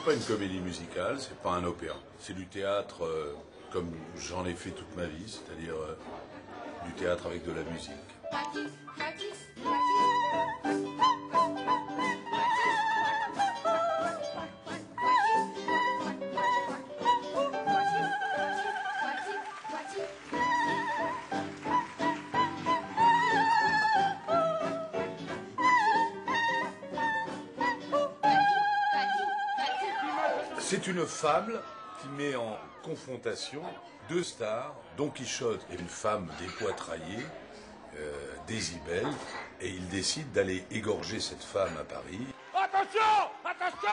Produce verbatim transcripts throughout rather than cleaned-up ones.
pas une comédie musicale, c'est pas un opéra. C'est du théâtre euh, comme j'en ai fait toute ma vie, c'est-à-dire euh, du théâtre avec de la musique. C'est une fable qui met en confrontation deux stars, Don Quichotte et une femme dépoitraillée, euh, Désibelle, et il décide d'aller égorger cette femme à Paris. Attention! Attention!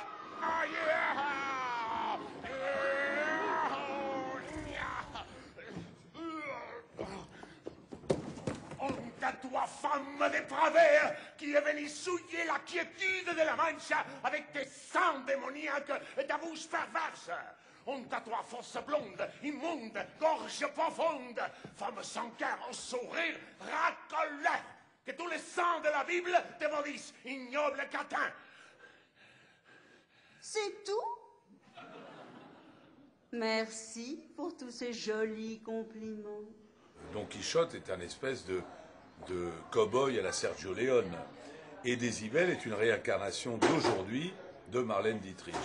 Honte à toi, femme dépravée, qui est venue souiller la quiétude de la Mancha avec tes sangs démoniaques et ta bouche perverse. Honte à toi, fausse blonde, immonde, gorge profonde, femme sans cœur, au sourire racoleur. Que tous les sangs de la Bible te maudissent, ignoble catin. C'est tout? Merci pour tous ces jolis compliments. Don Quichotte est un espèce de, de cow-boy à la Sergio Leone. Et Désibelle est une réincarnation d'aujourd'hui de Marlène Dietrich.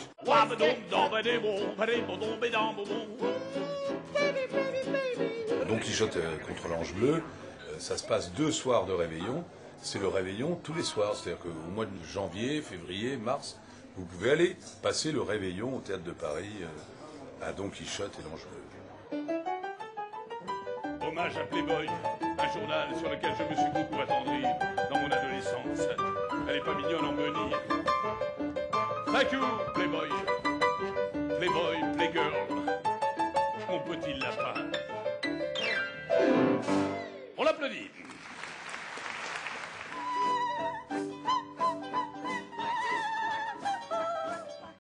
Don Quichotte contre l'Ange Bleu, ça se passe deux soirs de réveillon. C'est le réveillon tous les soirs. C'est-à-dire qu'au mois de janvier, février, mars, vous pouvez aller passer le réveillon au Théâtre de Paris à Don Quichotte et l'Ange Bleu. Hommage à Playboy, un journal sur lequel je me suis beaucoup attendri dans mon adolescence. Elle est pas mignonne en Bonnie. Thank you, Playboy. Playboy, Playgirl. Mon petit lapin. On l'applaudit.